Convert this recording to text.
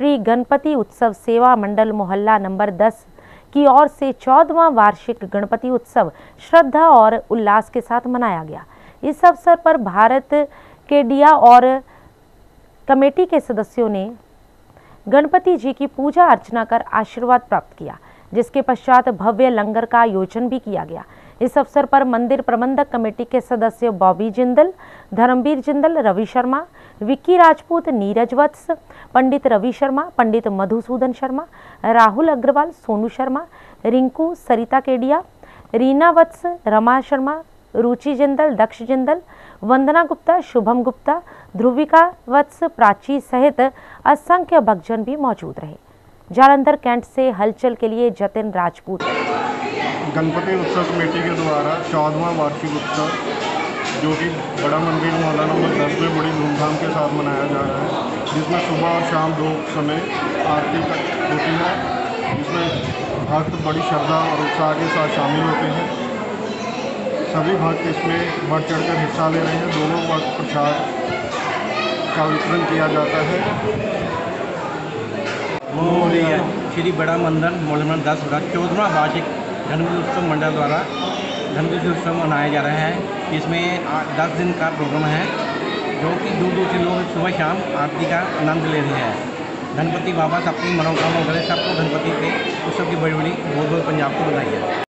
श्री गणपति उत्सव सेवा मंडल मोहल्ला नंबर 10 की ओर से 14वां वार्षिक गणपति उत्सव श्रद्धा और उल्लास के साथ मनाया गया। इस अवसर पर भारत केडिया और कमेटी के सदस्यों ने गणपति जी की पूजा अर्चना कर आशीर्वाद प्राप्त किया, जिसके पश्चात भव्य लंगर का आयोजन भी किया गया। इस अवसर पर मंदिर प्रबंधक कमेटी के सदस्य बॉबी जिंदल, धर्मवीर जिंदल, रवि शर्मा, विक्की राजपूत, नीरज वत्स, पंडित रवि शर्मा, पंडित मधुसूदन शर्मा, राहुल अग्रवाल, सोनू शर्मा, रिंकू, सरिता केडिया, रीना वत्स, रमा शर्मा, रुचि जिंदल, दक्ष जिंदल, वंदना गुप्ता, शुभम गुप्ता, ध्रुविका वत्स, प्राची सहित असंख्य भक्तजन भी मौजूद रहे। जालंधर कैंट से हलचल के लिए जतिन राजपूत। गणपति उत्सव कमेटी के द्वारा 14वां वार्षिक उत्सव जो कि बड़ा मंदिर मोहल्ला नंबर 10 में बड़ी धूमधाम के साथ मनाया जा रहा है, जिसमें सुबह और शाम दो समय आरती होती है, जिसमें भक्त बड़ी श्रद्धा और उत्साह के साथ शामिल होते हैं। सभी भक्त इसमें बढ़ चढ़कर हिस्सा ले रहे हैं। दोनों वक्त प्रसाद का वितरण किया जाता है। श्री बड़ा मंदिर मोहल्ला नंबर 10 का 14वां वार्षिक गणपति उत्सव मंडल द्वारा गणपति उत्सव मनाया जा रहा है। इसमें 10 दिन का प्रोग्राम है, जो कि दूर दूर से लोग सुबह शाम आरती का आनंद ले रहे हैं। गणपति बाबा सबकी मनोकामना करें, सबको गणपति के उत्सव की बड़ी बड़ी बहुत बहुत पंजाब को बधाई है।